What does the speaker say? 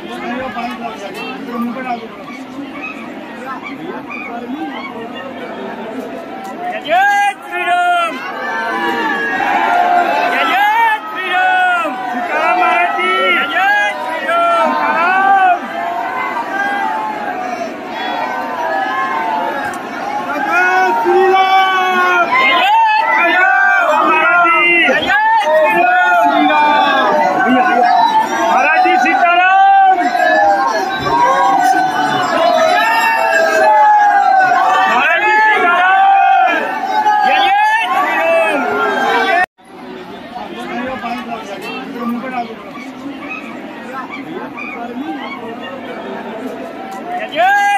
जय श्री राम, जय श्री राम, सीताराम महाराज जी, जय श्री राम, जय श्री राम, जय श्री राम महाराज जी, जय श्री राम महाराज जी, सीताराम महाराज जी, सीताराम, जय श्री राम, जय